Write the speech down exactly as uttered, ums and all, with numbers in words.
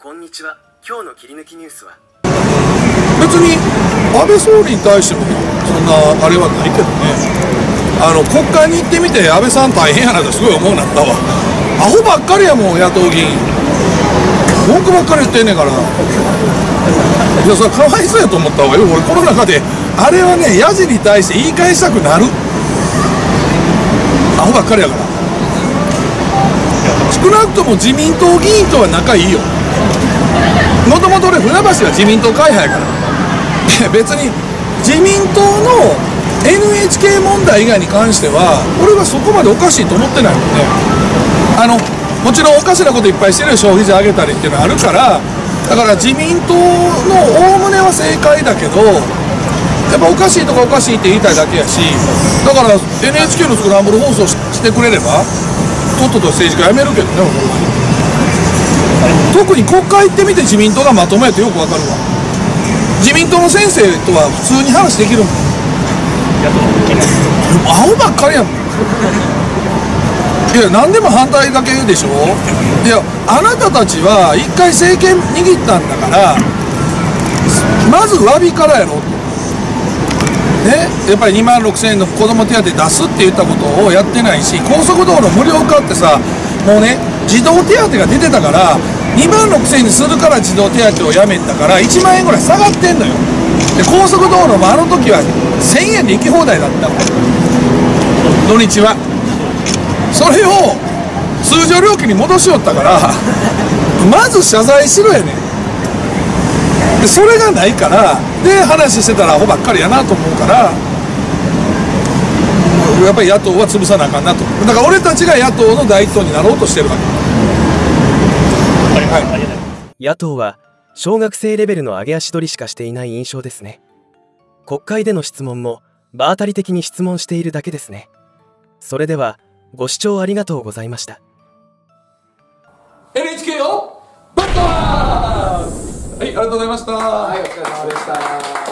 こんにちは。今日の切り抜きニュースは別に安倍総理に対してもそんなあれはないけどね。あの国会に行ってみて安倍さん大変やなとすごい思うなったわ。アホばっかりやもん、野党議員文句ばっかり言ってんねんから。いや、それかわいそうやと思ったわよ。俺この中であれはね、ヤジに対して言い返したくなる。アホばっかりやから。少なくとも自民党議員とは仲いいよ。もともと俺船橋は自民党会派やから別に自民党の エヌエイチケー 問題以外に関しては俺はそこまでおかしいと思ってないもんね。あのもちろんおかしなこといっぱいしてるよ、消費税上げたりっていうのはあるから。だから自民党のおおむねは正解だけど、やっぱおかしいとかおかしいって言いたいだけやし、だから エヌエイチケー のスクランブル放送 し, してくれればとっとと政治家辞めるけどね。特に国会行ってみて自民党がまともやとよくわかるわ。自民党の先生とは普通に話できるもん。アホばっかりやもん。いや、何でも反対だけでしょ。いや、あなたたちは一回政権握ったんだからまず詫びからやろね。やっぱりにまんろくせんえんの子ども手当出すって言ったことをやってないし、高速道路無料化ってさ、もうね、児童手当が出てたからにまんろくせんえんにするから児童手当をやめたからいちまんえんぐらい下がってんのよ。で高速道路もあの時はせんえんで行き放題だった土日は。それを通常料金に戻しよったからまず謝罪しろやねん。でそれがないからで話してたらアホばっかりやなと思うから、やっぱり野党は潰さなあかんなと。だから俺たちが野党の第一党になろうとしてるわけ。はい、 野党は小学生レベルの上げ足取りしかしていない印象ですね。国会での質問も場当たり的に質問しているだけですね。それではご視聴ありがとうございました。 エヌエイチケー をぶっ飛ばす。はい、ありがとうございました。 はい、お疲れ様でした。